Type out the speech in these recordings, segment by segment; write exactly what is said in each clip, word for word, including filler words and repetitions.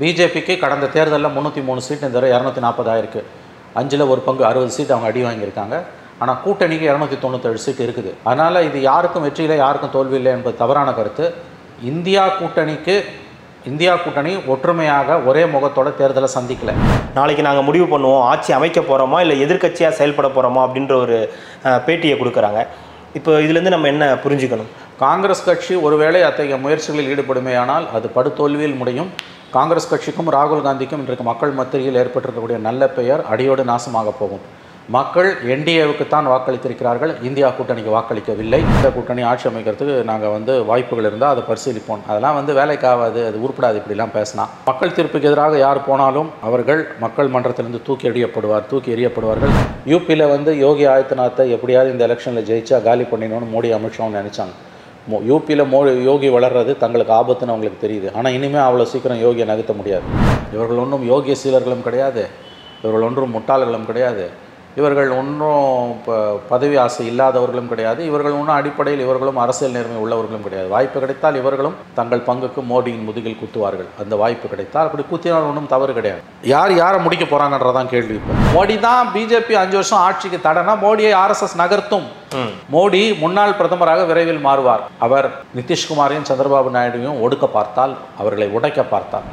பிஜேபிக்கு கடந்த தேர்தலில் முந்நூற்றி மூணு சீட் இந்த தடவை இரநூத்தி நாற்பதாயிருக்கு. அஞ்சில் ஒரு பங்கு அறுபது சீட் அவங்க அடி வாங்கியிருக்காங்க. ஆனால் கூட்டணிக்கு இரநூத்தி தொண்ணூற்றேழு சீட் இருக்குது. அதனால் இது யாருக்கும் வெற்றியில்லை, யாருக்கும் தோல்வி இல்லை என்பது தவறான கருத்து. இந்தியா கூட்டணிக்கு இந்தியா கூட்டணி ஒற்றுமையாக ஒரே முகத்தோட தேர்தலை சந்திக்கலை. நாளைக்கு நாங்கள் முடிவு பண்ணுவோம் ஆட்சி அமைக்க போகிறோமா இல்லை எதிர்க்கட்சியாக செயல்பட போகிறோமா அப்படின்ற ஒரு பேட்டியை கொடுக்குறாங்க. இப்போ இதுலேருந்து நம்ம என்ன புரிஞ்சுக்கணும்? காங்கிரஸ் கட்சி ஒருவேளை அத்தகைய முயற்சிகளில் ஈடுபடுமேயானால் அது படுதோல்வியில் முடியும். காங்கிரஸ் கட்சிக்கும் ராகுல் காந்திக்கும் இன்றைக்கு மக்கள் மத்தியில் ஏற்பட்டிருக்கக்கூடிய நல்ல பெயர் அடியோடு நாசமாக போகும். மக்கள் என்டிஏவுக்குத்தான் வாக்களித்திருக்கிறார்கள், இந்தியா கூட்டணிக்கு வாக்களிக்கவில்லை. இந்த கூட்டணி ஆட்சி அமைக்கிறதுக்கு நாங்கள் வந்து வாய்ப்புகள் இருந்தால் அதை பரிசீலிப்போம். அதெல்லாம் வந்து வேலைக்கு ஆகாது, அது உருப்படாது, இப்படிலாம் பேசினா மக்கள் தீர்ப்புக்கு எதிராக யார் போனாலும் அவர்கள் மக்கள் மன்றத்திலிருந்து தூக்கி எறியப்படுவார் தூக்கி எறியப்படுவார்கள். யூபியில் வந்து யோகி ஆதித்யநாத்தை எப்படியாவது இந்த எலெக்ஷனில் ஜெயிச்சா காலி பண்ணிடணும்னு மோடி அமித்ஷாவும் நினச்சாங்க. மோ யூபியில் மோ யோகி வளர்றது தங்களுக்கு ஆபத்துன்னு அவங்களுக்கு தெரியுது. ஆனால் இனிமேல் அவ்வளோ சீக்கிரம் யோகியை நகர்த்த முடியாது. இவர்கள் ஒன்றும் யோகிய சீலர்களும் கிடையாது, இவர்கள் ஒன்றும் முட்டாள்களும் கிடையாது, இவர்கள் ஒன்றும் இப்போ பதவி ஆசை இல்லாதவர்களும் கிடையாது, இவர்கள் ஒன்றும் அடிப்படையில் இவர்களும் அரசியல் நேர்மை உள்ளவர்களும் கிடையாது. வாய்ப்பு கிடைத்தால் இவர்களும் தங்கள் பங்குக்கு மோடியின் முதுகில் குத்துவார்கள். அந்த வாய்ப்பு கிடைத்தால் அப்படி குத்தினால் ஒன்றும் தவறு கிடையாது. யார் யாரை முடிக்க போகிறாங்கன்றதான் கேள்வி. இப்போ மோடி தான் பிஜேபி அஞ்சு வருஷம் ஆட்சிக்கு தடனா மோடியை ஆர்எஸ்எஸ் நகர்த்தும். மோடி முன்னாள் பிரதமராக விரைவில் மாறுவார். அவர் நிதிஷ்குமாரையும் சந்திரபாபு நாயுடுவையும் ஒடுக்க பார்த்தால், அவர்களை உடைக்க பார்த்தால்.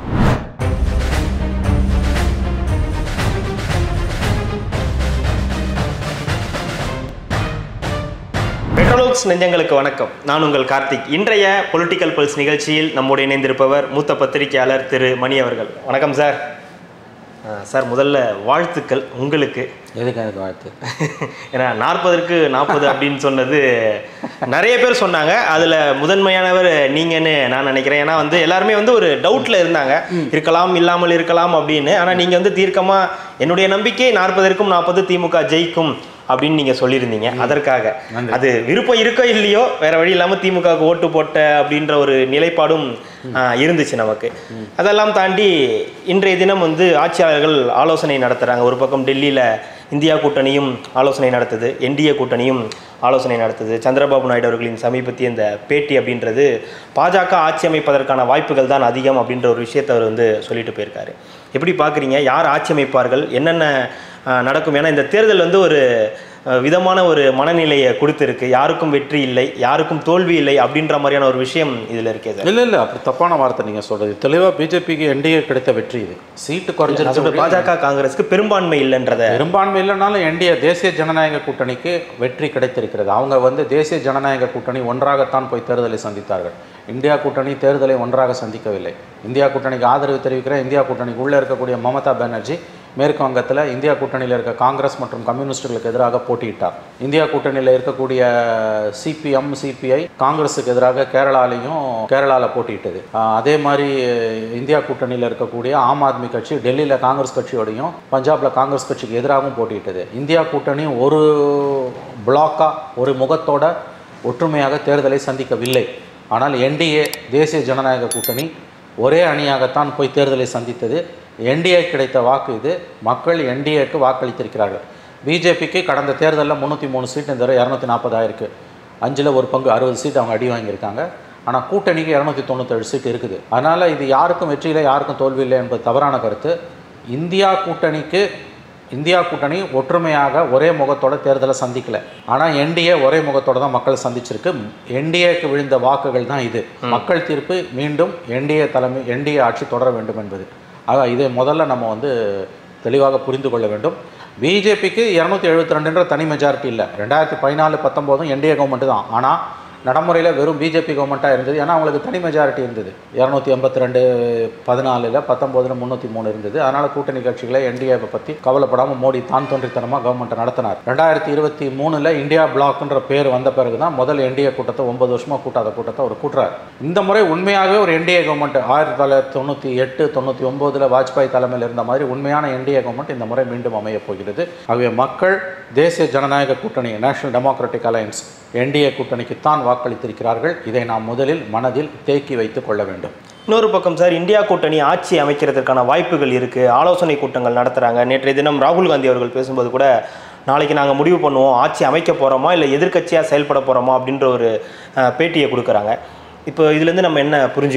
பெட்ரோலோக்ஸ் நெஞ்சங்களுக்கு வணக்கம். நான் உங்கள் கார்த்திக். இன்றைய பொலிட்டிக்கல் பல்ஸ் நிகழ்ச்சியில் நம்முடைய இணைந்திருப்பவர் மூத்த பத்திரிகையாளர் திரு மணி அவர்கள். வணக்கம் சார். சார், முதல்ல வாழ்த்துக்கள் உங்களுக்கு. எதுக்கு எனக்கு வாழ்த்து? ஏன்னா நாற்பதற்கு நாற்பது அப்படின்னு சொன்னது நிறைய பேர் சொன்னாங்க. அதில் முதன்மையானவர் நீங்கன்னு நான் நினைக்கிறேன். ஏன்னா வந்து எல்லாருமே வந்து ஒரு டவுட்டில் இருந்தாங்க, இருக்கலாம் இல்லாமல் இருக்கலாம் அப்படின்னு. ஆனால் நீங்கள் வந்து தீர்க்கமாக என்னுடைய நம்பிக்கை நாற்பதற்கும் நாற்பது திமுக ஜெயிக்கும் அப்படின்னு நீங்கள் சொல்லியிருந்தீங்க. அதற்காக அது விருப்பம் இருக்கோ இல்லையோ வேற வழி இல்லாமல் திமுகவுக்கு ஓட்டு போட்ட அப்படின்ற ஒரு நிலைப்பாடும் இருந்துச்சு நமக்கு. அதெல்லாம் தாண்டி இன்றைய தினம் வந்து ஆட்சியாளர்கள் ஆலோசனை நடத்துகிறாங்க. ஒரு பக்கம் டெல்லியில் இந்தியா கூட்டணியும் ஆலோசனை நடத்துது, என்டிஏ கூட்டணியும் ஆலோசனை நடத்துது. சந்திரபாபு நாயுடு அவர்களின் சமீபத்திய இந்த பேட்டி அப்படின்றது பாஜக ஆட்சி அமைப்பதற்கான வாய்ப்புகள் தான் அதிகம் அப்படின்ற ஒரு விஷயத்தை அவர் வந்து சொல்லிட்டு போயிருக்காரு. எப்படி பார்க்குறீங்க? யார் ஆட்சி அமைப்பார்கள், என்னென்ன நடக்கும்? ஏன்னா இந்த தேர்தல் வந்து ஒரு விதமான ஒரு மனநிலையை கொடுத்துருக்கு. யாருக்கும் வெற்றி இல்லை, யாருக்கும் தோல்வி இல்லை அப்படின்ற மாதிரியான ஒரு விஷயம் இதில் இருக்கே. இல்லை இல்லை அப்படி தப்பான வார்த்தை நீங்கள் சொல்கிறது. தெளிவாக பிஜேபிக்கு என்டிஏ கிடைத்த வெற்றி இது. சீட்டு குறைஞ்சிருச்சு. பாஜக காங்கிரஸுக்கு பெரும்பான்மை இல்லைன்றத. பெரும்பான்மை இல்லைனாலும் என்டிஏ தேசிய ஜனநாயக கூட்டணிக்கு வெற்றி கிடைத்திருக்கிறது. அவங்க வந்து தேசிய ஜனநாயக கூட்டணி ஒன்றாகத்தான் போய் தேர்தலை சந்தித்தார்கள். இந்தியா கூட்டணி தேர்தலை ஒன்றாக சந்திக்கவில்லை. இந்தியா கூட்டணிக்கு ஆதரவு தெரிவிக்கிற இந்தியா கூட்டணிக்கு உள்ளே இருக்கக்கூடிய மமதா பானர்ஜி மேற்கு வங்கத்தில் இந்தியா கூட்டணியில் இருக்க காங்கிரஸ் மற்றும் கம்யூனிஸ்டுகளுக்கு எதிராக போட்டியிட்டார். இந்தியா கூட்டணியில் இருக்கக்கூடிய சிபிஎம் சிபிஐ காங்கிரஸுக்கு எதிராக கேரளாலையும் கேரளாவில் போட்டியிட்டது. அதே மாதிரி இந்தியா கூட்டணியில் இருக்கக்கூடிய ஆம் ஆத்மி கட்சி டெல்லியில் காங்கிரஸ் கட்சியோடையும் பஞ்சாபில் காங்கிரஸ் கட்சிக்கு எதிராகவும் போட்டியிட்டது. இந்தியா கூட்டணி ஒரு பிளாக்காக ஒரு முகத்தோட ஒற்றுமையாக தேர்தலை சந்திக்கவில்லை. ஆனால் என்டிஏ தேசிய ஜனநாயக கூட்டணி ஒரே அணியாகத்தான் போய் தேர்தலை சந்தித்தது. என்டிஏ கிடைத்த வாக்கு இது. மக்கள் என்டிஏக்கு வாக்களித்திருக்கிறார்கள். பிஜேபிக்கு கடந்த தேர்தலில் முந்நூற்றி மூணு சீட் இந்த தடவை இரநூத்தி நாற்பதாயிருக்கு. அஞ்சில் ஒரு பங்கு அறுபது சீட் அவங்க அடி வாங்கியிருக்காங்க. ஆனால் கூட்டணிக்கு இரநூத்தி தொண்ணூற்றேழு சீட் இருக்குது. அதனால் இது யாருக்கும் வெற்றியில்லை, யாருக்கும் தோல்வி இல்லை என்பது தவறான கருத்து. இந்தியா கூட்டணிக்கு இந்தியா கூட்டணி ஒற்றுமையாக ஒரே முகத்தோட தேர்தலை சந்திக்கலை. ஆனால் என்டிஏ ஒரே முகத்தோடு தான் மக்கள் சந்திச்சிருக்கு. என்டிஏக்கு விழுந்த வாக்குகள் தான் இது. மக்கள் தீர்ப்பு மீண்டும் என்டிஏ தலைமை என்டிஏ ஆட்சி தொடர வேண்டும் என்பது. ஆக இதை முதல்ல நம்ம வந்து தெளிவாக புரிந்து கொள்ள வேண்டும். பிஜேபிக்கு இரநூத்தி எழுபத்தி ரெண்டுன்ற தனி மெஜாரிட்டி இல்லை. ரெண்டாயிரத்தி பதினாலு பத்தொம்போதும் என்டிஏ கவர்மெண்ட்டு தான். ஆனால் நடைமுறையில் வெறும் பிஜேபி கவர்மெண்ட்டாக இருந்தது. ஏன்னா அவங்களுக்கு தனி மெஜாரிட்டி இருந்தது. இரநூத்தி எண்பத்தி ரெண்டு பதினாலில் பத்தொம்போதில் முந்நூற்றி மூணு இருந்தது. அதனால் கூட்டணி கட்சிகளை என்டிஏவை பற்றி கவலைப்படாமல் மோடி தான் தோன்றித்தனமாக கவர்மெண்ட்டை நடத்தினார். ரெண்டாயிரத்தி இருபத்தி மூணில் இந்தியா பிளாக்ன்ற பேர் வந்த பிறகு தான் முதல் என்டிஏ கூட்டத்தை ஒன்பது வருஷமாக கூட்டாத கூட்டத்தை அவர் கூட்டுறார். இந்த முறை உண்மையாகவே ஒரு என்டிஏ கவர்மெண்ட் ஆயிரத்தி தொள்ளாயிரத்தி தொண்ணூற்றி எட்டு தொண்ணூற்றி ஒம்போதில் வாஜ்பாய் தலைமையில் இருந்த மாதிரி உண்மையான என்டிஏ கவர்மெண்ட் இந்த முறை மீண்டும் அமையப் போகிறது. ஆகவே மக்கள் தேசிய ஜனநாயக கூட்டணி நேஷனல் டெமோக்ராட்டிக் அலையன்ஸ் என்டிஏ கூட்டணிக்குத்தான் வாக்களித்திருக்கிறார்கள். இதை நாம் முதலில் மனதில் தேக்கி வைத்துக் கொள்ள வேண்டும். இன்னொரு பக்கம் சார், இந்தியா கூட்டணி ஆட்சி அமைக்கிறதுக்கான வாய்ப்புகள் இருக்குது. ஆலோசனை கூட்டங்கள் நடத்துகிறாங்க. நேற்றைய தினம் ராகுல் காந்தி அவர்கள் பேசும்போது கூட நாளைக்கு நாங்கள் முடிவு பண்ணுவோம் ஆட்சி அமைக்க போகிறோமா இல்லை எதிர்க்கட்சியாக செயல்பட போகிறோமா அப்படின்ற ஒரு பேட்டியை கொடுக்குறாங்க. இப்போ இதுலேருந்து நம்ம என்ன புரிஞ்சுக்கணும்?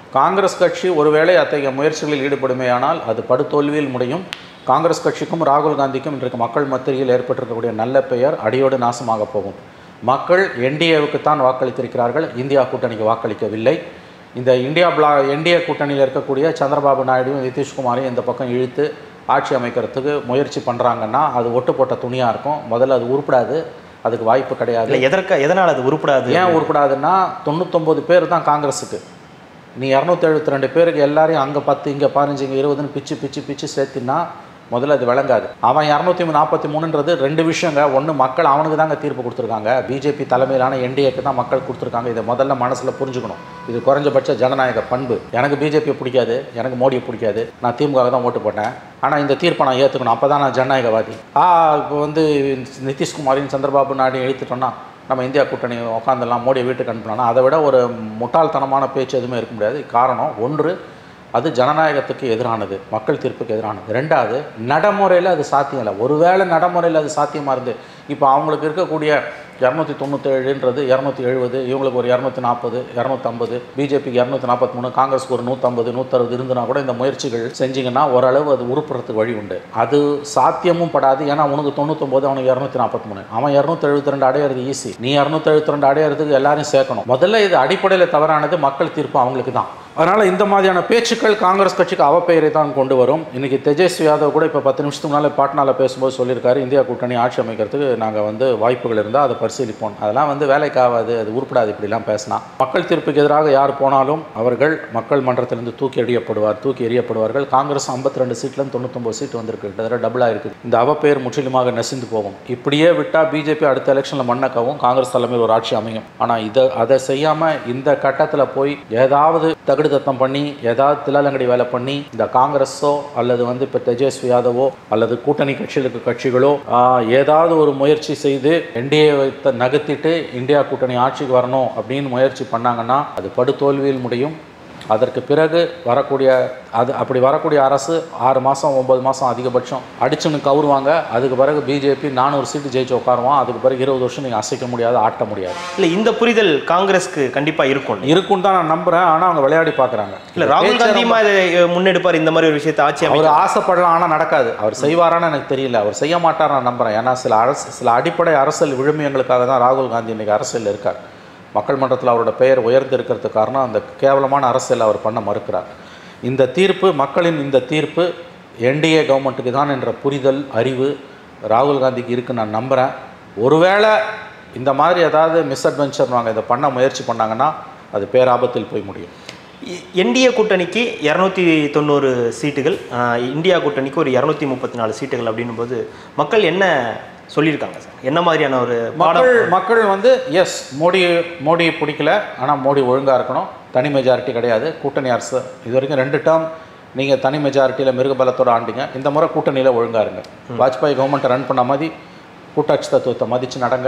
காங்கிரஸ் கட்சி ஒருவேளை அத்தகைய முயற்சிகளில் ஈடுபடுமேயானால் அது படுதோல்வியில் முடியும். காங்கிரஸ் கட்சிக்கும் ராகுல் காந்திக்கும் இன்றைக்கு மக்கள் மத்தியில் ஏற்பட்டிருக்கக்கூடிய நல்ல பெயர் அடியோடு நாசமாக போகும். மக்கள் என்டிஏவுக்குத்தான் வாக்களித்திருக்கிறார்கள், இந்தியா கூட்டணிக்கு வாக்களிக்கவில்லை. இந்த இந்தியா பிளா என்டிஏ கூட்டணியில் இருக்கக்கூடிய சந்திரபாபு நாயுடுவும் நிதிஷ்குமாரையும் இந்த பக்கம் இழுத்து ஆட்சி அமைக்கிறதுக்கு முயற்சி பண்ணுறாங்கன்னா அது ஒட்டு போட்ட துணியாக இருக்கும். முதல்ல அது உருப்படாது, அதுக்கு வாய்ப்பு கிடையாது. எதற்க எதனால் அது உருப்படாது? ஏன் உருப்படாதுன்னா தொண்ணூத்தொம்பது பேர் தான் காங்கிரஸுக்கு. நீ இரநூத்தி எழுபத்தி ரெண்டு பேருக்கு எல்லாரையும் அங்கே பத்து இங்கே பதினஞ்சு இங்கே இருபதுன்னு பிச்சு பிச்சு பிச்சு சேர்த்தினா முதல்ல அது விளங்காது. அவன் இரநூத்தி நாற்பத்தி மூணுன்றது ரெண்டு விஷயங்க. ஒன்று, மக்கள் அவனுக்கு தாங்க தீர்ப்பு கொடுத்துருக்காங்க. பிஜேபி தலைமையிலான என்டிஏக்கு தான் மக்கள் கொடுத்துருக்காங்க. இதை முதல்ல மனசில் புரிஞ்சுக்கணும். இது குறைஞ்சபட்ச ஜனநாயக பண்பு. எனக்கு பிஜேபி பிடிக்காது, எனக்கு மோடியை பிடிக்காது, நான் திமுக தான் ஓட்டு போட்டேன். ஆனால் இந்த தீர்ப்பை நான் ஏற்றுக்கணும், அப்போ தான் நான் ஜனநாயகவாதி. ஆ இப்போ வந்து நிதிஷ்குமாரின் சந்திரபாபு நாயுடு எழுத்துட்டோன்னா நம்ம இந்தியா கூட்டணி உட்காந்துலாம் மோடியை வீட்டுக்கு அனுப்பினோன்னா அதை விட ஒரு முட்டாள்தனமான பேச்சு எதுவுமே இருக்க முடியாது. காரணம் ஒன்று, அது ஜனநாயகத்துக்கு எதிரானது, மக்கள் தீர்ப்புக்கு எதிரானது. ரெண்டாவது, நடைமுறையில் அது சாத்தியம் இல்லை. ஒருவேளை நடைமுறையில் அது சாத்தியமாக இருந்து இப்போ அவங்களுக்கு இருக்கக்கூடிய இரநூத்தி தொண்ணூற்றேழுன்றது இரநூத்தி எழுபது, இவங்களுக்கு ஒரு இரநூத்தி நாற்பது இரநூத்தம்பது, பிஜேபிக்கு இரநூத்தி நாற்பத்தி மூணு, காங்கிரஸுக்கு ஒரு நூற்றம்பது நூற்றறுபது இருந்துனா கூட இந்த முயற்சிகள் செஞ்சிங்கன்னா ஓரளவு அது உருப்புறதுக்கு வழி உண்டு. அது சாத்தியமும் படாது. ஏன்னா உனக்கு தொண்ணூத்தொம்பது, அவனுக்கு இரநூத்தி நாற்பத்தி மூணு, அவன் இரநூத்தி எழுபத்தி ரெண்டு அடையிறது ஈஸி. நீ இரநூத்தி எழுபத்தி ரெண்டு அடையிறதுக்கு எல்லாரையும் சேர்க்கணும். முதல்ல இது அடிப்படையில் தவறானது, மக்கள் தீர்ப்பு அவங்களுக்கு தான். அதனால் இந்த மாதிரியான பேச்சுக்கள் காங்கிரஸ் கட்சிக்கு அவப்பெயரை தான் கொண்டு வரும். இன்றைக்கி தேஜஸ்வி யாதவ் கூட இப்போ பத்து நிமிஷத்துக்கு முன்னால் பாட்னாவில் பேசும்போது சொல்லியிருக்காரு, இந்தியா கூட்டணி ஆட்சி அமைக்கிறதுக்கு நாங்கள் வந்து வாய்ப்புகள் இருந்தால் அதை பரிசீலிப்போம். அதெல்லாம் வந்து வேலைக்கு ஆகாது, அது உருப்படாது, இப்படிலாம் பேசினா. மக்கள் தீர்ப்புக்கு எதிராக யார் போனாலும் அவர்கள் மக்கள் மன்றத்திலிருந்து தூக்கி எறியப்படுவார் தூக்கி எறியப்படுவார்கள். காங்கிரஸ் ஐம்பத்தி ரெண்டு சீட்லேருந்து தொண்ணூத்தொம்பது சீட் வந்திருக்கு, கிட்டத்தட்ட டபுளாக இருக்குது. இந்த அவப்பெயர் முற்றிலுமாக நசிந்து போகும். இப்படியே விட்டால் பிஜேபி அடுத்த எலெக்ஷனில் மண்ணக்கவும் காங்கிரஸ் தலைமையில் ஒரு ஆட்சி அமையும். ஆனால் இதை அதை செய்யாமல் இந்த கட்டத்தில் போய் ஏதாவது தகுடு தத்தம் பண்ணி ஏதாவது தில்லாலங்கடி வேலை பண்ணி இந்த காங்கிரஸோ அல்லது வந்து இப்போ தேஜஸ்வி யாதவோ அல்லது கூட்டணி கட்சியில் இருக்க கட்சிகளோ ஏதாவது ஒரு முயற்சி செய்து என்டிஏவை நகர்த்திட்டு இந்தியா கூட்டணி ஆட்சிக்கு வரணும் அப்படின்னு முயற்சி பண்ணாங்கன்னா அது படுதோல்வியில் முடியும். அதற்கு பிறகு வரக்கூடிய அது அப்படி வரக்கூடிய அரசு ஆறு மாதம் ஒம்பது மாதம் அதிகபட்சம் அடிச்சுன்னு கவுருவாங்க. அதுக்கு பிறகு பிஜேபி நானூறு சீட்டு ஜெயிச்சு உட்காருவான். அதுக்கு பிறகு இருபது வருஷம் நீங்கள் அசைக்க முடியாது, ஆட்ட முடியாது. இல்லை, இந்த புரிதல் காங்கிரஸ்க்கு கண்டிப்பாக இருக்கும் இருக்குன்னு தான் நான் நம்புகிறேன். ஆனால் அவங்க விளையாடி பார்க்குறாங்க. இல்லை, ராகுல் காந்தியுமா இதை முன்னெடுப்பார் இந்த மாதிரி ஒரு விஷயத்தை ஆட்சி அவர் ஆசைப்படலாம், ஆனால் நடக்காது. அவர் செய்வாரான்னு எனக்கு தெரியல. அவர் செய்ய மாட்டார் நான் நம்புகிறேன். ஏன்னா சில அரசு சில அடிப்படை அரசியல் விழுமியங்களுக்காக தான் ராகுல் காந்தி இன்றைக்கி அரசியலில் இருக்கார். மக்கள் மன்றத்தில் அவரோட பெயர் உயர்ந்து இருக்கிறதுக்கு காரணம் அந்த கேவலமான அரசியல் அவர் பண்ண மறுக்கிறார். இந்த தீர்ப்பு, மக்களின் இந்த தீர்ப்பு என்டிஏ கவர்மெண்ட்டுக்கு தான் என்ற புரிதல், அறிவு ராகுல் காந்திக்கு இருக்குன்னு நான் நம்புகிறேன். ஒருவேளை இந்த மாதிரி ஏதாவது மிஸ்அட்வென்ச்சர் வாங்க இதை பண்ண முயற்சி பண்ணாங்கன்னா அது பேராபத்தில் போய் முடியும். என்டிஏ கூட்டணிக்கு இரநூத்தி தொண்ணூறு சீட்டுகள், இந்தியா கூட்டணிக்கு ஒரு இரநூத்தி முப்பத்தி நாலு சீட்டுகள் அப்படின்னும் போது மக்கள் என்ன சொல்லியிருக்காங்க சார்? என்ன மாதிரியான ஒரு மக்கள் மக்கள் வந்து எஸ் மோடி மோடியை பிடிக்கல, ஆனால் மோடி ஒழுங்காக இருக்கணும், தனி மெஜாரிட்டி கிடையாது, கூட்டணி அரசு இது வரைக்கும் ரெண்டு டேர்ம் நீங்கள் தனி மெஜாரிட்டியில் மிருகபலத்தோடு ஆண்டிங்க, இந்த முறை கூட்டணியில் ஒழுங்காக இருங்க. வாஜ்பாய் கவர்மெண்ட்டை ரன் பண்ண மாதிரி கூட்டாட்சி தத்துவத்தை மதித்து நடங்க,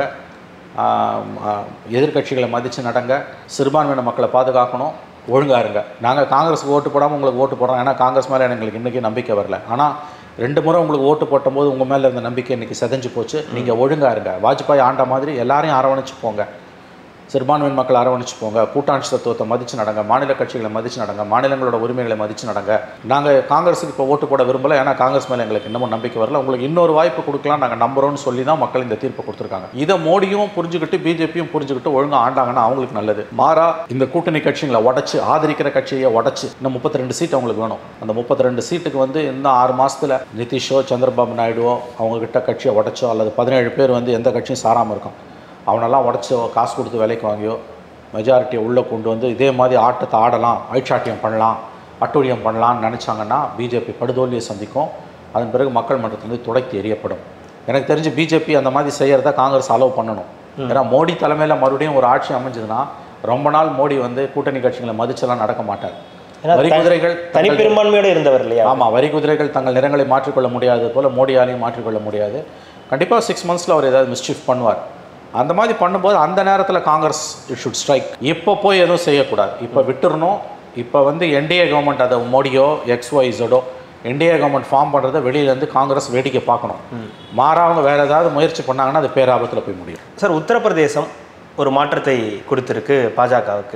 எதிர்கட்சிகளை மதித்து நடங்க, சிறுபான்மையின மக்களை பாதுகாக்கணும், ஒழுங்காக இருங்க. நாங்கள் காங்கிரஸுக்கு ஓட்டு போடாமல் உங்களுக்கு ஓட்டு போடுறோம், ஏன்னா காங்கிரஸ் மேலே எங்களுக்கு இன்றைக்கி நம்பிக்கை வரல. ஆனால் ரெண்டு முறை உங்களுக்கு ஓட்டு போட்டும்போது உங்கள் மேலே இருந்த நம்பிக்கை இன்றைக்கி செதஞ்சு போச்சு. நீங்கள் ஒழுங்காக இருங்க. வாஜ்பாய் ஆண்ட மாதிரி எல்லாரையும் அரவணைச்சு போங்க, சிறுபான்மையின் மக்கள் அரவணைச்சு போங்க, கூட்டாட்சி தத்துவத்தை மதித்து நடங்க, மாநில கட்சிகளை மதித்து நடங்க, மாநிலங்களோட உரிமைகளை மதித்து நடங்க. நாங்கள் காங்கிரஸுக்கு இப்போ ஓட்டு போட விரும்பலை, ஏன்னா காங்கிரஸ் மேலே எங்களுக்கு இன்னமும் நம்பிக்கை வரல, உங்களுக்கு இன்னொரு வாய்ப்பு கொடுக்கலாம் நாங்கள் நம்புகிறோன்னு சொல்லி தான் மக்கள் இந்த தீர்ப்பை கொடுத்துருக்காங்க. இதை மோடியும் புரிஞ்சுக்கிட்டு பிஜேபியும் புரிஞ்சுக்கிட்டு ஒழுங்காக ஆண்டாங்கன்னா அவங்களுக்கு நல்லது. மாறா இந்த கூட்டணி கட்சிகளை உடச்சி ஆதரிக்கிற கட்சியை உடச்சி இன்னும் முப்பத்தி ரெண்டு சீட் அவங்களுக்கு வேணும். அந்த முப்பத்தி ரெண்டு சீட்டுக்கு வந்து இன்னும் ஆறு மாதத்தில் நிதிஷோ சந்திரபாபு நாயுடுவோ அவங்கக்கிட்ட கட்சியை உடச்சோ அல்லது பதினேழு பேர் வந்து எந்த கட்சியும் சாராமல் இருக்கும், அவனெல்லாம் உடச்சோ காசு கொடுத்து வேலைக்கு வாங்கியோ மெஜாரிட்டியை உள்ளே கொண்டு வந்து இதே மாதிரி ஆட்டத்தை ஆடலாம், ஐட்சாட்டியம் பண்ணலாம், அட்டூழியம் பண்ணலான்னு நினச்சாங்கன்னா பிஜேபி படுதோல்வியை சந்திக்கும். அதன் பிறகு மக்கள் மன்றத்திலிருந்து துடைத்து எறியப்படும். எனக்கு தெரிஞ்சு பிஜேபி அந்த மாதிரி செய்கிறத காங்கிரஸ் அலோவ் பண்ணணும். ஏன்னா மோடி தலைமையில் மறுபடியும் ஒரு ஆட்சி அமைஞ்சதுன்னா ரொம்ப நாள் மோடி வந்து கூட்டணி கட்சிகளை மதிச்செல்லாம் நடக்க மாட்டார். வரி குதிரைகள் தனி பெரும்பான்மையோடு இருந்தவர் இல்லையா? ஆமாம், வரி குதிரைகள் தங்கள் நிறங்களை மாற்றிக்கொள்ள முடியாது போல் மோடியாலையும் மாற்றிக்கொள்ள முடியாது. கண்டிப்பாக சிக்ஸ் மந்த்ஸில் அவர் ஏதாவது மிஸ்சீஃப் பண்ணுவார். அந்த மாதிரி பண்ணும்போது அந்த நேரத்தில் காங்கிரஸ் இட் ஷுட் ஸ்ட்ரைக். இப்போ போய் எதுவும் செய்யக்கூடாது, இப்போ விட்டுறணும். இப்போ வந்து என்டிஏ கவர்மெண்ட் அதை மோடியோ எக்ஸ் ஒய் இசடோ என்டிஏ கவர்மெண்ட் ஃபார்ம் பண்ணுறதை வெளியிலேருந்து காங்கிரஸ் வேடிக்கை பார்க்கணும். மாறாவங்க வேறு ஏதாவது முயற்சி பண்ணாங்கன்னா அது பேராபத்தில் போய் முடியும். சார், உத்தரப்பிரதேசம் ஒரு மாற்றத்தை கொடுத்துருக்கு பாஜகவுக்கு.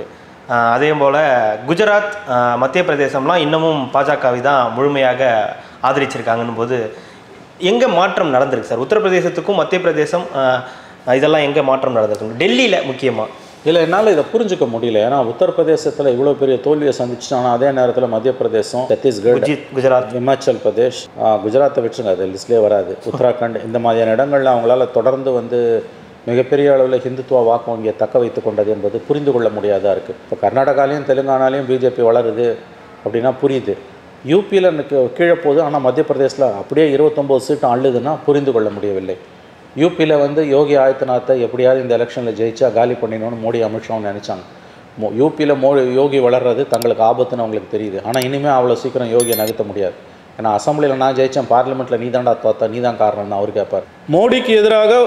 அதே போல் குஜராத், மத்திய பிரதேசம்லாம் இன்னமும் பாஜகவை தான் முழுமையாக ஆதரிச்சிருக்காங்கன்னு போது எங்கே மாற்றம் நடந்திருக்கு சார்? உத்தரப்பிரதேசத்துக்கும் மத்திய பிரதேசம் இதெல்லாம் எங்கே மாற்றம் நடந்திருக்கு? டெல்லியில் முக்கியமாக இல்லை, என்னால் இதை புரிஞ்சுக்க முடியல. ஏன்னா உத்தரப்பிரதேசத்தில் இவ்வளோ பெரிய தோல்வியை சந்திச்சு, ஆனால் அதே நேரத்தில் மத்திய பிரதேசம், சத்தீஸ்கர், குஜராத், இமாச்சல் பிரதேஷ், குஜராத்தை விட்டுருங்க, அது லிஸ்ட்லேயே வராது, உத்தராகண்ட், இந்த மாதிரியான இடங்களில் அவங்களால தொடர்ந்து வந்து மிகப்பெரிய அளவில் ஹிந்துத்துவ வாக்கு வங்கியை தக்க வைத்து கொண்டது என்பது புரிந்து கொள்ள முடியாதா இருக்குது. இப்போ கர்நாடகாலையும் தெலுங்கானாலையும் பிஜேபி வளருது அப்படின்னா புரியுது. யூபியில் கீழே போகுது, ஆனால் மத்திய பிரதேசில் அப்படியே இருபத்தொம்போது சீட்டும் அள்ளுதுன்னா புரிந்து கொள்ள முடியவில்லை. யூபியில் வந்து யோகி ஆதித்யநாத்தை எப்படியாவது இந்த எலெக்ஷனில் ஜெயிச்சா காலி பண்ணிடணும்னு மோடி அமித்ஷாவும் நினச்சாங்க. மோ யூபியில் மோ யோகி வளர்றது தங்களுக்கு ஆபத்துன்னு அவங்களுக்கு தெரியுது. ஆனால் இனிமேல் அவ்வளோ சீக்கிரம் யோகியை நகர்த்த முடியாது. ஏன்னா அசம்பிளியில் நான் ஜெயித்தேன், பார்லிமெண்ட்டில் நீ தாண்டா தோத்தா, நீ தான் காரணம் தான் அவர் கேட்பார். மோடிக்கு எதிராக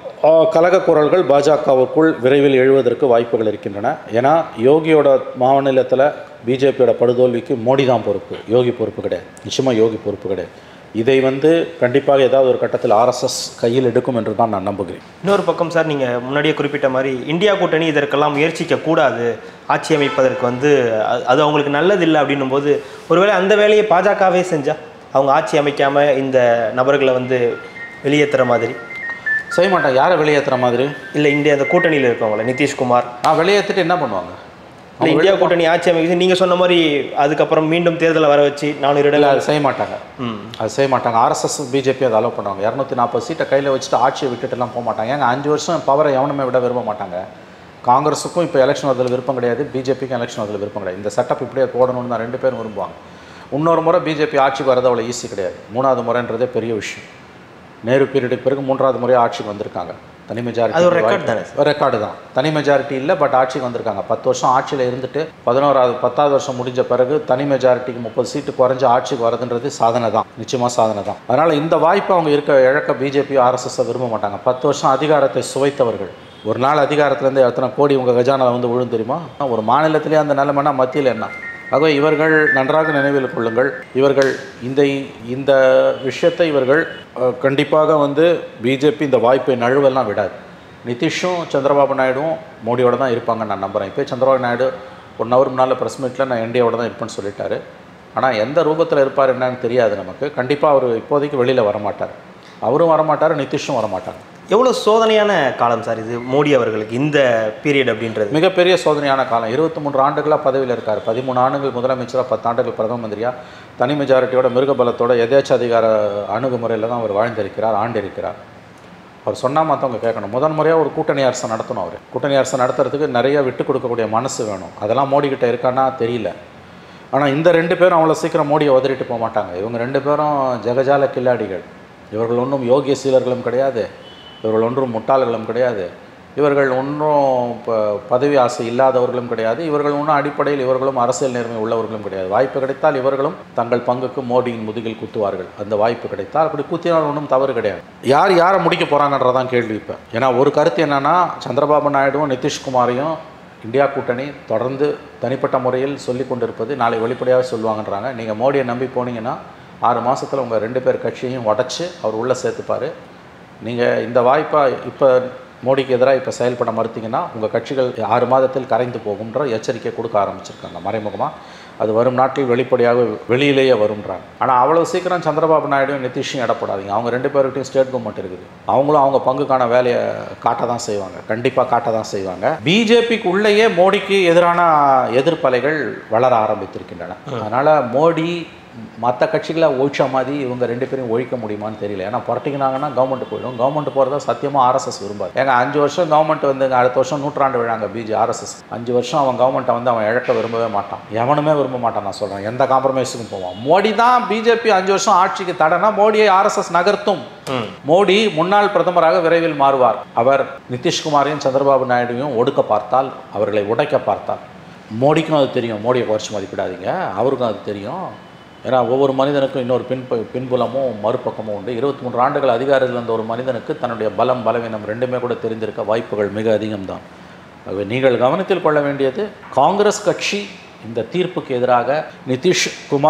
கலக குரல்கள் பாஜகவுக்குள் விரைவில் எழுவதற்கு வாய்ப்புகள் இருக்கின்றன. ஏன்னா யோகியோட மாநிலத்தில் பிஜேபியோட படுதோல்விக்கு மோடி தான் பொறுப்பு, யோகி பொறுப்பு கிடையாது. நிச்சயமாக யோகி பொறுப்பு கிடையாது. இதை வந்து கண்டிப்பாக ஏதாவது ஒரு கட்டத்தில் ஆர்எஸ்எஸ் கையில் எடுக்கும் என்று தான் நான் நம்புகிறேன். இன்னொரு பக்கம் சார், நீங்கள் முன்னாடியே குறிப்பிட்ட மாதிரி இந்தியா கூட்டணி இதற்கெல்லாம் முயற்சிக்க கூடாது, ஆட்சி அமைப்பதற்கு வந்து அது அவங்களுக்கு நல்லதில்லை அப்படின்னும் போது, ஒருவேளை அந்த வேலையை பாஜகவே செஞ்சால் அவங்க ஆட்சி அமைக்காமல் இந்த நபர்களை வந்து வெளியேற்றுற மாதிரி செய்ய மாட்டாங்க. யாரை வெளியேற்றுற மாதிரி? இல்லை, இந்தியா அந்த கூட்டணியில் இருக்கவங்கள நிதிஷ்குமார் ஆ வெளியேற்றிட்டு என்ன பண்ணுவாங்க? இல்லை, இந்தியா கூட்டணி ஆட்சி அமைக்க நீங்கள் சொன்ன மாதிரி அதுக்கப்புறம் மீண்டும் தேர்தலை வர வச்சு நானூறு இடங்கள் அது செய்ய மாட்டாங்க. ம் அது செய்ய மாட்டாங்க. ஆர்எஸ்எஸ் பிஜேபி அதை அலோவ் பண்ணுவாங்க. இரநூத்தி நாற்பது சீட்டை கையில் வச்சுட்டு ஆட்சியை விட்டுட்டுலாம் போக மாட்டாங்க. ஏங்க அஞ்சு வருஷம் பவரை எவனுமே விட விரும்ப மாட்டாங்க. காங்கிரஸுக்கும் இப்போ எலெக்ஷன் வரதில் விருப்பம் கிடையாது, பிஜேபிக்கும் எலெக்ஷன் வரதில் விருப்பம் கிடையாது. இந்த செட்டப் இப்படியே போடணும்னு தான் ரெண்டு பேரும் விரும்புவாங்க. இன்னொரு முறை பிஜேபி ஆட்சிக்கு வரது அவ்வளோ ஈஸி கிடையாது. மூணாவது முறைன்றதே பெரிய விஷயம். நேரு பீரியடுக்கு பிறகு மூன்றாவது முறையாக ஆட்சிக்கு வந்திருக்காங்க. தனி மெஜாரிட்டி அது ஒரு ரெக்கார்டு தானே? ரெக்கார்டு தான். தனி மெஜாரிட்டி இல்லை, பட் ஆட்சிக்கு வந்திருக்காங்க. பத்து வருஷம் ஆட்சியில் இருந்துட்டு பதினோராவது பத்தாவது வருஷம் முடிஞ்ச பிறகு தனி மெஜாரிட்டிக்கு முப்பது சீட்டு குறைஞ்ச ஆட்சிக்கு வரதுன்றது சாதனை தான், நிச்சயமாக சாதனை தான். அதனால் இந்த வாய்ப்பை அவங்க இருக்க இழக்க பிஜேபி ஆர்எஸ்எஸ்ஸை விரும்ப மாட்டாங்க. பத்து வருஷம் அதிகாரத்தை சுவைத்தவர்கள். ஒரு நாள் அதிகாரத்துலேருந்து எத்தனை கோடி உங்கள் கஜானாவில் வந்து விழுந்து தெரியுமா? ஒரு மாநிலத்திலே அந்த நிலைமைனா மத்தியில் என்ன? ஆகவே இவர்கள் நன்றாக நினைவில் கொள்ளுங்கள், இவர்கள் இந்த இந்த விஷயத்தை இவர்கள் கண்டிப்பாக வந்து பிஜேபி இந்த வாய்ப்பை நழுவெல்லாம் விடாது. நிதிஷும் சந்திரபாபு நாயுடுவும் மோடியோட தான் இருப்பாங்கன்னு நான் நம்புகிறேன். இப்போ சந்திரபாபு நாயுடு ஒன் ஹவர் முன்னால் ப்ரெஸ் மீட்டில் நான் என்டிஏவோட தான் இருப்பேன்னு சொல்லிட்டாரு. ஆனால் எந்த ரூபத்தில் இருப்பார் என்னன்னு தெரியாது நமக்கு. கண்டிப்பாக அவர் இப்போதைக்கு வெளியில் வரமாட்டார். அவரும் வரமாட்டார், நிதிஷும் வரமாட்டார். எவ்வளோ சோதனையான காலம் சார் இது மோடி அவர்களுக்கு, இந்த பீரியட் அப்படின்றது மிகப்பெரிய சோதனையான காலம். இருபத்தி மூன்று ஆண்டுகளாக பதவியில் இருக்கார். பதிமூணு ஆண்டுகள் முதலமைச்சராக, பத்து ஆண்டுகள் பிரதம மந்திரியாக, தனி மெஜாரிட்டியோட மிருகபலத்தோட எதேச்ச அதிகார அணுகுமுறையில் தான் அவர் வாழ்ந்திருக்கிறார், ஆண்டிருக்கிறார். அவர் சொன்னால் மற்றவங்க கேட்கணும். முதன் முறையாக ஒரு கூட்டணி அரசை நடத்தணும். அவர் கூட்டணி அரசை நடத்துறதுக்கு நிறைய விட்டு கொடுக்கக்கூடிய மனசு வேணும். அதெல்லாம் மோடிக்கிட்ட இருக்கான்னா தெரியல. ஆனால் இந்த ரெண்டு பேரும் அவ்வளோ சீக்கிரம் மோடியை உதறிட்டு போக மாட்டாங்க. இவங்க ரெண்டு பேரும் ஜெகஜால கில்லாடிகள். இவர்கள் ஒன்றும் யோகிய சீலர்களும் கிடையாது, இவர்கள் ஒன்றும் முட்டாள்களும் கிடையாது, இவர்கள் ஒன்றும் இப்போ பதவி ஆசை இல்லாதவர்களும் கிடையாது, இவர்கள் ஒன்றும் அடிப்படையில் இவர்களும் அரசியல் நேர்மை உள்ளவர்களும் கிடையாது. வாய்ப்பு கிடைத்தால் இவர்களும் தங்கள் பங்குக்கு மோடியின் முதுகில் குத்துவார்கள். அந்த வாய்ப்பு கிடைத்தால் அப்படி குத்தினால் ஒன்றும் தவறு கிடையாது. யார் யாரை முடிக்க போகிறாங்கன்றதான் கேள்வி இப்போ. ஏன்னா ஒரு கருத்து என்னென்னா, சந்திரபாபு நாயுடுவும் நிதிஷ்குமாரையும் இந்தியா கூட்டணி தொடர்ந்து தனிப்பட்ட முறையில் சொல்லி கொண்டிருப்பது நாளை வெளிப்படையாக சொல்லுவாங்கன்றாங்க. நீங்கள் மோடியை நம்பி போனீங்கன்னா ஆறு மாதத்தில் உங்கள் ரெண்டு பேர் கட்சியையும் உடச்சி அவர் உள்ளே சேர்த்துப்பார். நீங்கள் இந்த வாய்ப்பை இப்போ மோடிக்கு எதிராக இப்போ செயல்பட மறுத்தீங்கன்னா உங்கள் கட்சிகள் ஆறு மாதத்தில் கரைந்து போகும்ன்ற எச்சரிக்கை கொடுக்க ஆரம்பிச்சிருக்காங்க மறைமுகமாக. அது வரும் நாட்களில் வெளிப்படையாக வெளியிலேயே வரும்ன்றாங்க. ஆனால் அவ்வளோ சீக்கிரம் சந்திரபாபு நாயுடும் நிதிஷும் இடப்படாதீங்க. அவங்க ரெண்டு பேருக்கிட்டையும் ஸ்டேட் கவர்மெண்ட் இருக்குது. அவங்களும் அவங்க பங்குக்கான வேலையை காட்ட தான் செய்வாங்க, கண்டிப்பாக காட்ட தான் செய்வாங்க. பிஜேபிக்கு உள்ளேயே மோடிக்கு எதிரான எதிர்ப்பலைகள் வளர ஆரம்பித்திருக்கின்றன. அதனால் மோடி மற்ற கட்சிகளை ஒழிச்ச மாதிரி இவங்க ரெண்டு பேரும் ஒழிக்க முடியுமான்னு தெரியல. ஏன்னா புரட்டிக்கினாங்கன்னா கவர்மெண்ட் போயிடும். கவர்மெண்ட் போகிறதா சத்தியமாக ஆர்எஸ்எஸ் விரும்பாது. ஏங்க அஞ்சு வருஷம் கவர்மெண்ட் வந்து அடுத்த வருஷம் நூற்றாண்டு விழாங்க பிஜே ஆர்எஸ்எஸ். அஞ்சு வருஷம் அவன் கவர்மெண்ட்டை வந்து அவன் இழக்க விரும்பவே மாட்டான். எவனுமே விரும்ப மாட்டான். நான் சொல்கிறேன், எந்த காம்ப்ரமைஸுக்கும் போவான். மோடி தான் பிஜேபி அஞ்சு வருஷம் ஆட்சிக்கு தடனா மோடியை ஆர்எஸ்எஸ் நகர்த்தும். மோடி முன்னாள் பிரதமராக விரைவில் மாறுவார். அவர் நிதிஷ்குமாரையும் சந்திரபாபு நாயுடுவையும் ஒடுக்க பார்த்தால், அவர்களை உடைக்க பார்த்தால், மோடிக்கும் அது தெரியும். மோடியை குறைச்சி மதிப்பிடாதீங்க, அவருக்கும் அது தெரியும். ஏன்னா ஒவ்வொரு மனிதனுக்கும் இன்னொரு பின் பின்புலமும் மறுபக்கமும் உண்டு. இருபத்தி மூன்று ஆண்டுகள் அதிகாரத்தில் இருந்த ஒரு மனிதனுக்கு தன்னுடைய பலம் பலவீனம் ரெண்டுமே கூட தெரிந்திருக்க வாய்ப்புகள் மிக அதிகம்தான். ஆகவே நீங்கள் கவனத்தில் கொள்ள வேண்டியது, காங்கிரஸ் கட்சி இந்த தீர்ப்புக்கு எதிராக நிதிஷ்குமார்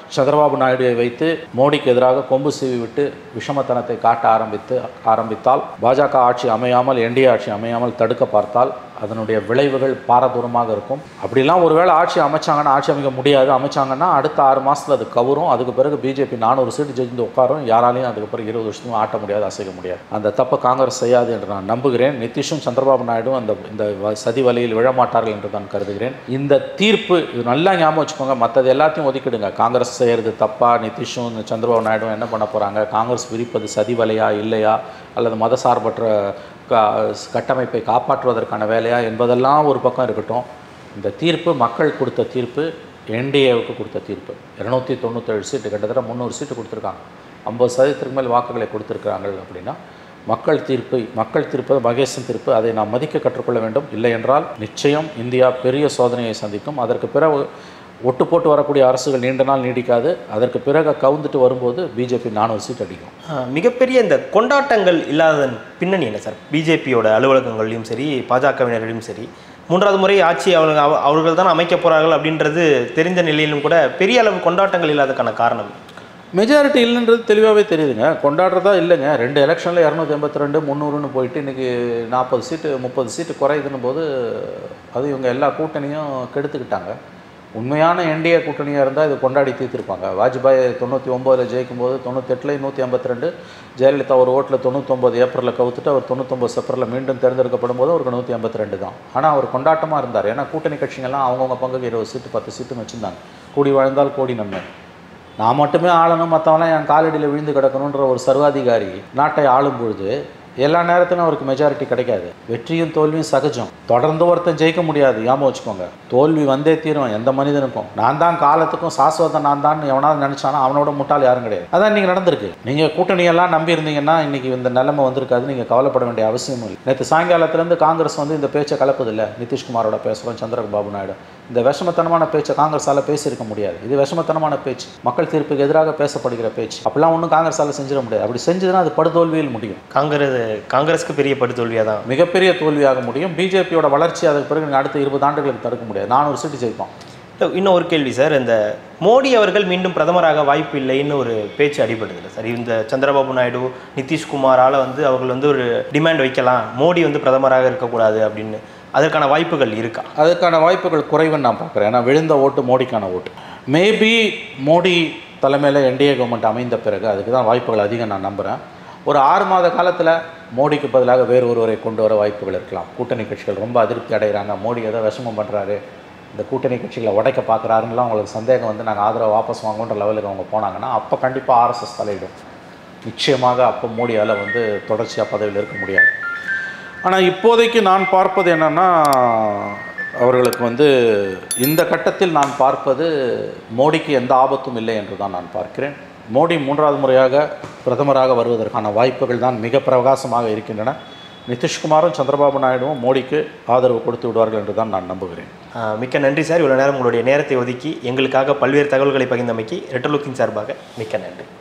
சந்திரபாபு நாயுடுவை வைத்து மோடிக்கு எதிராக கொம்பு சீவி விட்டு விஷமத்தனத்தை காட்ட ஆரம்பித்து ஆரம்பித்தால், பாஜக ஆட்சி அமையாமல் என்டிஏ ஆட்சி அமையாமல் தடுக்க பார்த்தால் அதனுடைய விளைவுகள் பாரதூரமாக இருக்கும். அப்படிலாம் ஒருவேளை ஆட்சி அமைச்சாங்கன்னா, ஆட்சி அமைக்க முடியாது, அமைச்சாங்கன்னா அடுத்த ஆறு மாதத்தில் அது கவரும். அதுக்கு பிறகு பிஜேபி நானூறு சீட்டு ஜெயிச்சு உட்காரும். யாராலையும் அதுக்கு பிறகு இருபது வருஷத்துக்கும் ஆட்ட முடியாது, அசைக்க முடியாது. அந்த தப்பை காங்கிரஸ் செய்யாது என்று நான் நம்புகிறேன். நிதிஷும் சந்திரபாபு நாயுடும் அந்த இந்த சதி வலையில் விழமாட்டார்கள் என்று நான் கருதுகிறேன். இந்த தீர்ப்பு இது நல்லா ஞாபகம் வச்சுக்கோங்க. மற்றது எல்லாத்தையும் ஒதுக்கிடுங்க. காங்கிரஸ் செய்கிறது தப்பா, நிதிஷும் சந்திரபாபு நாயுடும் என்ன பண்ண போகிறாங்க, காங்கிரஸ் விரிப்பது சதி வலையா இல்லையா, அல்லது மதசார்பற்ற கட்டமைப்பை காப்பாற்றுவதற்கான வேலையா என்பதெல்லாம் ஒரு பக்கம் இருக்கட்டும். இந்த தீர்ப்பு மக்கள் கொடுத்த தீர்ப்பு, என்டிஏவுக்கு கொடுத்த தீர்ப்பு. இருநூத்தி தொண்ணூற்றேழு சீட்டு, கிட்டத்தட்ட முந்நூறு சீட்டு கொடுத்துருக்காங்க. ஐம்பது சதவீதத்துக்கு மேல் வாக்குகளை கொடுத்துருக்காங்க. அப்படின்னா மக்கள் தீர்ப்பு, மக்கள் தீர்ப்பு மகேசன் தீர்ப்பு, அதை நாம் மதிக்க கற்றுக்கொள்ள வேண்டும். இல்லை என்றால் நிச்சயம் இந்தியா பெரிய சோதனையை சந்திக்கும். அதற்கு பிறகு ஒட்டு போட்டு வரக்கூடிய அரசுகள் நீண்ட நாள் நீடிக்காது. அதற்கு பிறகு கவுந்துட்டு வரும்போது பிஜேபி நானூறு சீட் அடிக்கும். மிகப்பெரிய இந்த கொண்டாட்டங்கள் இல்லாததன் பின்னணி என்ன சார்? பிஜேபியோட அலுவலகங்கள்லையும் சரி, பாஜகவினரிலும் சரி, மூன்றாவது முறை ஆட்சி அவங்க அவர்கள் தான் அமைக்க போகிறார்கள் அப்படின்றது தெரிந்த நிலையிலும் கூட பெரிய அளவு கொண்டாட்டங்கள் இல்லாததுக்கான காரணம் மெஜாரிட்டி இல்லைன்றது தெளிவாகவே தெரியுதுங்க. கொண்டாடுறதா இல்லைங்க. ரெண்டு எலெக்ஷனில் இரநூத்தி எண்பத்தி ரெண்டு முந்நூறுன்னு போயிட்டு இன்றைக்கி நாற்பது சீட்டு முப்பது சீட்டு குறையுதுன்னு போது அது இவங்க எல்லா கூட்டணியும் கெடுத்துக்கிட்டாங்க. உண்மையான என்டிஏ கூட்டணியாக இருந்தால் இது கொண்டாடி தீர்த்திருப்பாங்க. வாஜ்பாய் தொண்ணூற்றி ஒம்போதில் ஜெயிக்கும் போது தொண்ணூத்தெட்டில் நூற்றி ஐம்பத்தி ரெண்டு, ஜெயலலிதா ஒரு ஓட்டில் தொண்ணூத்தொம்பது ஏப்ரலில் கவுத்துட்டு அவர் தொண்ணூத்தொம்பது செப்டம்பரில் மீண்டும் தேர்ந்தெடுக்கப்படும் போது அவருக்கு நூற்றி ஐம்பத்தி ரெண்டு தான். ஆனால் அவர் கொண்டாட்டமாக இருந்தார். ஏன்னா கூட்டணி கட்சிகள்லாம் அவங்கவுங்க பங்குக்கு இருபது சீட்டு பத்து சீட்டுன்னு வச்சுருந்தாங்க. கூடி வாழ்ந்தால் கோடி நன்மை. நான் மட்டுமே ஆளணும், மற்றவங்களாம் என் காலடியில் விழுந்து கிடக்கணுன்ற ஒரு சர்வாதிகாரி நாட்டை ஆளும் பொழுது எல்லா நேரத்திலும் அவருக்கு மெஜாரிட்டி கிடைக்காது. வெற்றியும் தோல்வியும் சகஜம். தொடர்ந்து ஒருத்தன் ஜெயிக்க முடியாது, ஞாபகம் வச்சுக்கோங்க. தோல்வி வந்தே தீரும் எந்த மனிதனுக்கும். நான் தான் காலத்துக்கும் சாஸ்வதம் நான் தான் எவனாவது நினச்சானா அவனோட முட்டாள் யாரும் கிடையாது. அதான் நீங்கள் நடந்திருக்கு. நீங்கள் கூட்டணியெல்லாம் நம்பி இருந்தீங்கன்னா இன்றைக்கி இந்த நிலைமை வந்திருக்காது. நீங்கள் கவலைப்பட வேண்டிய அவசியமும் இல்லை. நேற்று சாயங்காலத்துலேருந்து காங்கிரஸ் வந்து இந்த பேச்சை கலப்பதில்லை. நிதிஷ்குமாரோட பேசுகிறோம், சந்திரபாபு நாயுடு. இந்த விஷமத்தனமான பேச்சை காங்கிரஸால் பேசியிருக்க முடியாது. இது விஷமத்தனமான பேச்சு, மக்கள் தீர்ப்புக்கு எதிராக பேசப்படுகிற பேச்சு. அப்படிலாம் ஒன்றும் காங்கிரஸால் செஞ்சிட முடியாது. அப்படி செஞ்சதுன்னா அது படுதோல்வியில் முடியும். காங்கிரஸ் காங்கிரஸுக்கு பெரிய படுதோல்வியாக தான், மிகப்பெரிய தோல்வியாக முடியும். பிஜேபியோட வளர்ச்சி அதுக்கு பிறகு அடுத்த இருபது ஆண்டுகளுக்கு தடுக்க முடியாது. நானூறு சீட்டு ஜெயிப்போம். இன்னும் ஒரு கேள்வி சார், இந்த மோடி அவர்கள் மீண்டும் பிரதமராக வாய்ப்பு இல்லைன்னு ஒரு பேச்சு அடிபடுதில்லை சார்? இந்த சந்திரபாபு நாயுடு நிதிஷ்குமாரால் வந்து அவர்கள் வந்து ஒரு டிமாண்ட் வைக்கலாம், மோடி வந்து பிரதமராக இருக்கக்கூடாது அப்படின்னு. அதற்கான வாய்ப்புகள் இருக்கா? அதற்கான வாய்ப்புகள் குறைவுன்னு நான் பார்க்குறேன். ஏன்னா விழுந்த ஓட்டு மோடிக்கான ஓட்டு. மேபி மோடி தலைமையில் என்டிஏ கவர்மெண்ட் அமைந்த பிறகு அதுக்கு தான் வாய்ப்புகள் அதிகம் நான் நம்புகிறேன். ஒரு ஆறு மாத காலத்தில் மோடிக்கு பதிலாக வேறு ஒருவரை கொண்டு வர வாய்ப்புகள் இருக்கலாம். கூட்டணி கட்சிகள் ரொம்ப அதிருப்தி அடைகிறாங்க, மோடி ஏதோ விஷமம் பண்ணுறாரு, இந்த கூட்டணி கட்சிகளை உடைக்க பார்க்குறாருன்னா அவங்களுக்கு சந்தேகம் வந்து நாங்கள் ஆதரவு வாபஸ் வாங்குன்ற லெவலுக்கு அவங்க போனாங்கன்னா அப்போ கண்டிப்பாக ஆர்எஸ்எஸ் தலையிடும். நிச்சயமாக அப்போ மோடியால் வந்து தொடர்ச்சியாக பதவியில் இருக்க முடியாது. ஆனால் இப்போதைக்கு நான் பார்ப்பது என்னென்னா, அவர்களுக்கு வந்து இந்த கட்டத்தில் நான் பார்ப்பது மோடிக்கு எந்த ஆபத்தும் இல்லை என்று தான் நான் பார்க்கிறேன். மோடி மூன்றாவது முறையாக பிரதமராக வருவதற்கான வாய்ப்புகள் தான் மிக பிரகாசமாக இருக்கின்றன. நிதிஷ்குமாரும் சந்திரபாபு நாயுடுவும் மோடிக்கு ஆதரவு கொடுத்து விடுவார்கள் என்று தான் நான் நம்புகிறேன். மிக்க நன்றி சார். இவ்வளோ நேரம் உங்களுடைய நேரத்தை ஒதுக்கி எங்களுக்காக பல்வேறு தகவல்களை பகிர்ந்தமைக்கு ரெட்டலுக்கின் சார்பாக மிக்க நன்றி.